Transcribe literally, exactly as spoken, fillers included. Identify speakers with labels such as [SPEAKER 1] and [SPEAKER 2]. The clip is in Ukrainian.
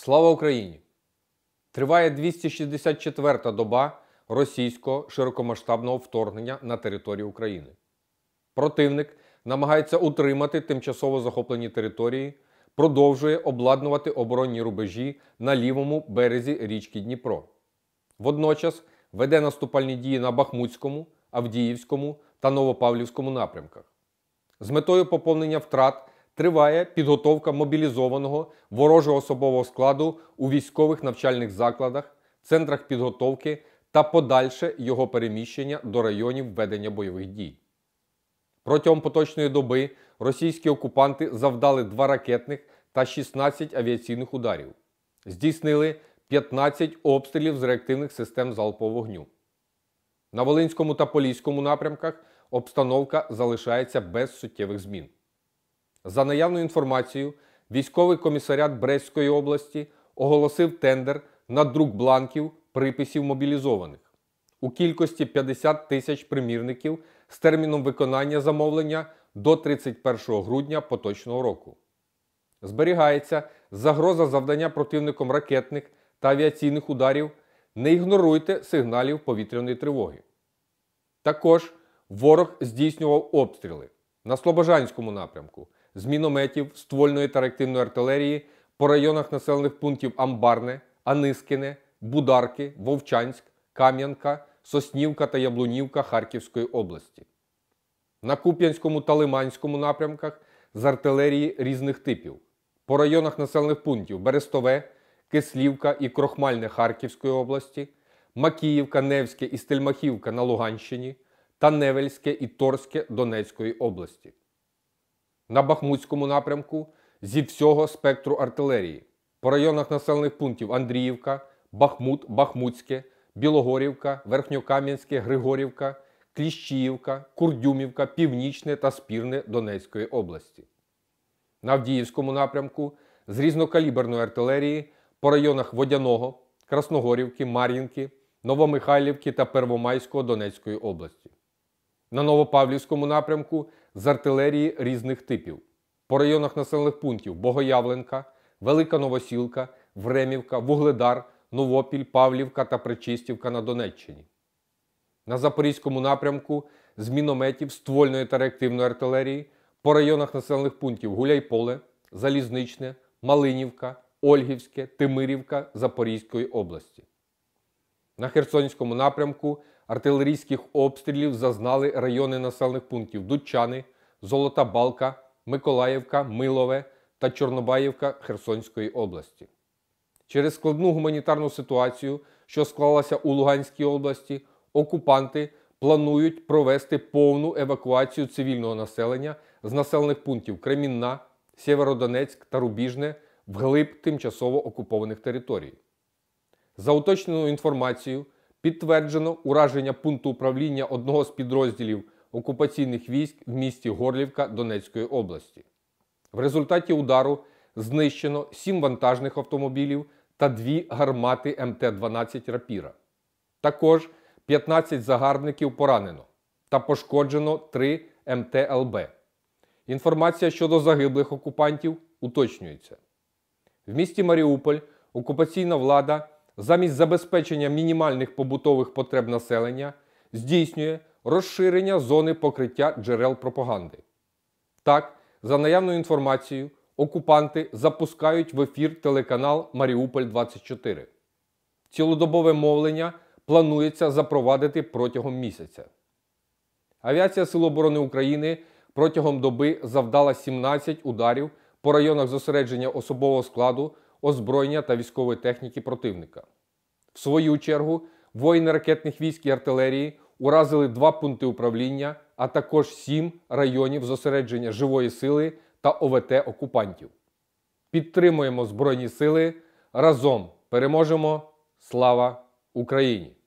[SPEAKER 1] Слава Україні! Триває двісті шістдесят четверта доба російського широкомасштабного вторгнення на територію України. Противник намагається утримати тимчасово захоплені території, продовжує обладнувати оборонні рубежі на лівому березі річки Дніпро. Водночас веде наступальні дії на Бахмутському, Авдіївському та Новопавлівському напрямках. З метою поповнення втрат триває підготовка мобілізованого ворожого особового складу у військових навчальних закладах, центрах підготовки та подальше його переміщення до районів ведення бойових дій. Протягом поточної доби російські окупанти завдали два ракетних та шістнадцять авіаційних ударів. Здійснили п'ятнадцять обстрілів з реактивних систем залпового вогню. На Волинському та Поліському напрямках обстановка залишається без суттєвих змін. За наявною інформацією, військовий комісаріат Брестської області оголосив тендер на друк бланків приписів мобілізованих у кількості п'ятдесят тисяч примірників з терміном виконання замовлення до тридцять першого грудня поточного року. Зберігається загроза завдання противником ракетних та авіаційних ударів. Не ігноруйте сигналів повітряної тривоги. Також ворог здійснював обстріли на Слобожанському напрямку з мінометів, ствольної та реактивної артилерії по районах населених пунктів Амбарне, Анискине, Бударки, Вовчанськ, Кам'янка, Соснівка та Яблунівка Харківської області. На Куп'янському та Лиманському напрямках з артилерії різних типів по районах населених пунктів Берестове, Кислівка і Крохмальне Харківської області, Макіївка, Невське і Стельмахівка на Луганщині та Невельське і Торське Донецької області. На Бахмутському напрямку зі всього спектру артилерії по районах населених пунктів Андріївка, Бахмут, Бахмутське, Білогорівка, Верхньокам'янське, Григорівка, Кліщіївка, Курдюмівка, Північне та Спірне Донецької області. На Авдіївському напрямку з різнокаліберної артилерії по районах Водяного, Красногорівки, Мар'їнки, Новомихайлівки та Первомайського Донецької області. На Новопавлівському напрямку з артилерії різних типів по районах населених пунктів Богоявленка, Велика Новосілка, Времівка, Вугледар, Новопіль, Павлівка та Причистівка на Донеччині. На Запорізькому напрямку з мінометів, ствольної та реактивної артилерії по районах населених пунктів Гуляйполе, Залізничне, Малинівка, Ольгівське, Тимирівка Запорізької області. На Херсонському напрямку артилерійських обстрілів зазнали райони населених пунктів Дудчани, Золота Балка, Миколаївка, Милове та Чорнобаївка Херсонської області. Через складну гуманітарну ситуацію, що склалася у Луганській області, окупанти планують провести повну евакуацію цивільного населення з населених пунктів Кремінна, Сєвєродонецьк та Рубіжне вглиб тимчасово окупованих територій. За уточненою інформацією, підтверджено ураження пункту управління одного з підрозділів окупаційних військ в місті Горлівка Донецької області. В результаті удару знищено сім вантажних автомобілів та дві гармати ем те дванадцять «Рапіра». Також п'ятнадцять загарбників поранено та пошкоджено три ем те ел бе. Інформація щодо загиблих окупантів уточнюється. В місті Маріуполь окупаційна влада замість забезпечення мінімальних побутових потреб населення здійснює розширення зони покриття джерел пропаганди. Так, за наявною інформацією, окупанти запускають в ефір телеканал «Маріуполь двадцять чотири». Цілодобове мовлення планується запровадити протягом місяця. Авіація Сил оборони України протягом доби завдала сімнадцять ударів по районах зосередження особового складу, озброєння та військової техніки противника. В свою чергу, воїни ракетних військ і артилерії уразили два пункти управління, а також сім районів зосередження живої сили та о ве те окупантів. Підтримуємо Збройні сили, разом переможемо! Слава Україні!